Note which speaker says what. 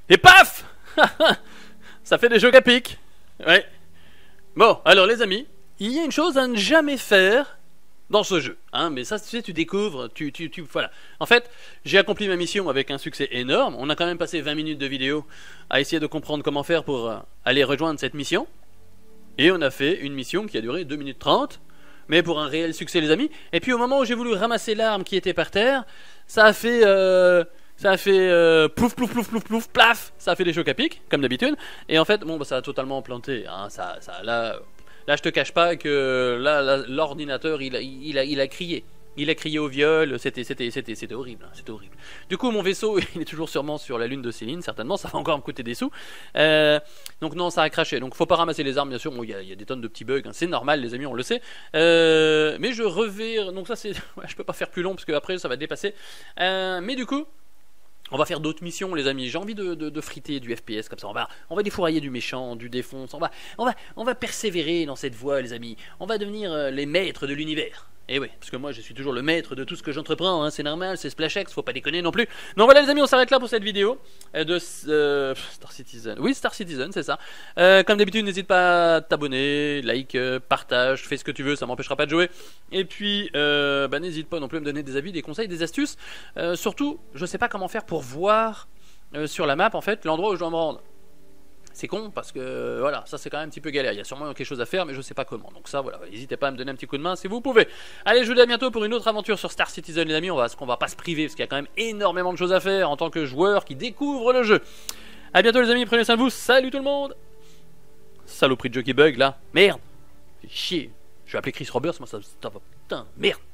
Speaker 1: Et paf. Ça fait des chocs à pic. Ouais. Bon, alors les amis, il y a une chose à ne jamais faire dans ce jeu, hein, mais ça, tu sais, tu découvres, voilà. En fait, j'ai accompli ma mission avec un succès énorme. On a quand même passé 20 minutes de vidéo à essayer de comprendre comment faire pour aller rejoindre cette mission. Et on a fait une mission qui a duré 2 minutes 30, mais pour un réel succès, les amis. Et puis au moment où j'ai voulu ramasser l'arme qui était par terre, ça a fait... plouf, plouf, plouf, plouf, plouf, plaf. Ça a fait des chocs à pic, comme d'habitude. Et en fait, bon, bah, ça a totalement planté, hein, là, je te cache pas que là l'ordinateur, il a crié. Il a crié au viol, c'était horrible, hein, c'était horrible. Du coup, mon vaisseau, il est toujours sûrement sur la lune de Céline, certainement, ça va encore me coûter des sous. Donc non, ça a craché. Donc faut pas ramasser les armes, bien sûr. Bon, il y a des tonnes de petits bugs, hein, c'est normal, les amis, on le sait. Mais je revire, donc ça c'est, ouais, je peux pas faire plus long parce que après ça va dépasser. Mais du coup. On va faire d'autres missions, les amis. J'ai envie de friter du FPS comme ça. On va défourailler du méchant, du défonce. On va persévérer dans cette voie, les amis. On va devenir les maîtres de l'univers. Et oui, parce que moi je suis toujours le maître de tout ce que j'entreprends, hein, c'est normal, c'est SplashX, faut pas déconner non plus. Donc voilà les amis, on s'arrête là pour cette vidéo de Star Citizen. Oui, Star Citizen, c'est ça. Comme d'habitude, n'hésite pas à t'abonner, like, partage, fais ce que tu veux, ça m'empêchera pas de jouer. Et puis, n'hésite pas non plus à me donner des avis, des conseils, des astuces. Surtout, je sais pas comment faire pour voir sur la map en fait l'endroit où je dois me rendre. C'est con parce que voilà, ça c'est quand même un petit peu galère. Il y a sûrement quelque chose à faire, mais je sais pas comment. Donc ça, voilà, n'hésitez pas à me donner un petit coup de main si vous pouvez. Allez, je vous dis à bientôt pour une autre aventure sur Star Citizen, les amis. On va pas se priver parce qu'il y a quand même énormément de choses à faire en tant que joueur qui découvre le jeu. À bientôt, les amis. Prenez soin de vous. Salut tout le monde. Saloperie de jeu qui bug là. Merde. Fait chier. Je vais appeler Chris Roberts. Moi ça va. Putain, merde.